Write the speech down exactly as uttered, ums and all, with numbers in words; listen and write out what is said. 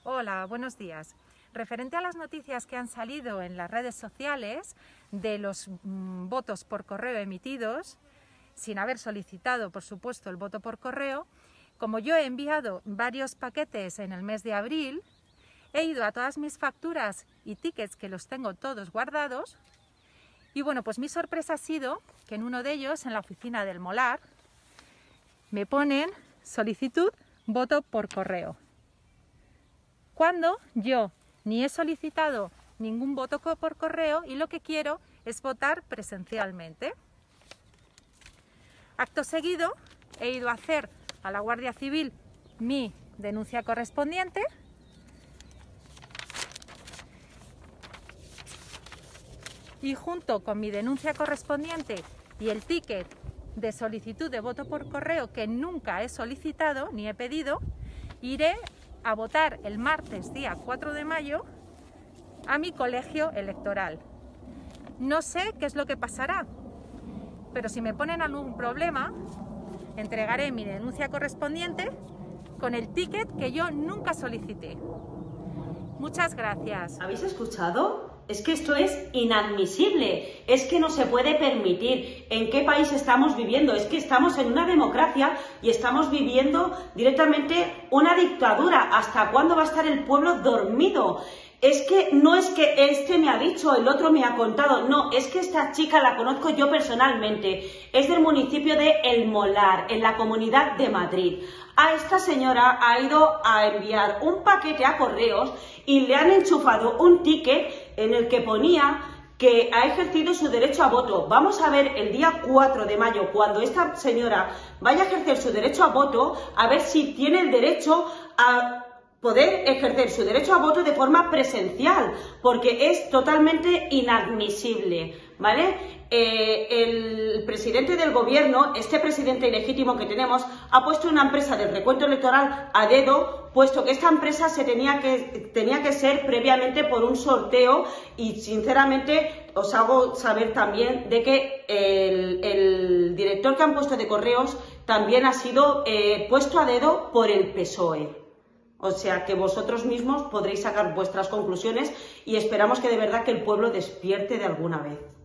Hola, buenos días. Referente a las noticias que han salido en las redes sociales de los mmm, votos por correo emitidos, sin haber solicitado, por supuesto, el voto por correo, como yo he enviado varios paquetes en el mes de abril, he ido a todas mis facturas y tickets, que los tengo todos guardados, y bueno, pues mi sorpresa ha sido que en uno de ellos, en la oficina del Molar, me ponen solicitud voto por correo, cuando yo ni he solicitado ningún voto por correo y lo que quiero es votar presencialmente. Acto seguido, he ido a hacer a la Guardia Civil mi denuncia correspondiente y junto con mi denuncia correspondiente y el ticket de solicitud de voto por correo que nunca he solicitado ni he pedido, iré a votar el martes día cuatro de mayo a mi colegio electoral. No sé qué es lo que pasará, pero si me ponen algún problema, entregaré mi denuncia correspondiente con el ticket que yo nunca solicité. Muchas gracias. ¿Habéis escuchado? Es que esto es inadmisible, es que no se puede permitir. ¿En qué país estamos viviendo? Es que estamos en una democracia y estamos viviendo directamente una dictadura. ¿Hasta cuándo va a estar el pueblo dormido? Es que no es que este me ha dicho, el otro me ha contado, no, es que esta chica la conozco yo personalmente, es del municipio de El Molar, en la Comunidad de Madrid. A esta señora ha ido a enviar un paquete a correos y le han enchufado un ticket en el que ponía que ha ejercido su derecho a voto. Vamos a ver el día cuatro de mayo, cuando esta señora vaya a ejercer su derecho a voto, a ver si tiene el derecho a poder ejercer su derecho a voto de forma presencial, porque es totalmente inadmisible, ¿vale? Eh, el presidente del gobierno, este presidente ilegítimo que tenemos, ha puesto una empresa del recuento electoral a dedo, puesto que esta empresa se tenía que, tenía que ser previamente por un sorteo y, sinceramente, os hago saber también de que el, el director que han puesto de correos también ha sido eh, puesto a dedo por el P S O E. O sea que vosotros mismos podréis sacar vuestras conclusiones y esperamos que de verdad que el pueblo despierte de alguna vez.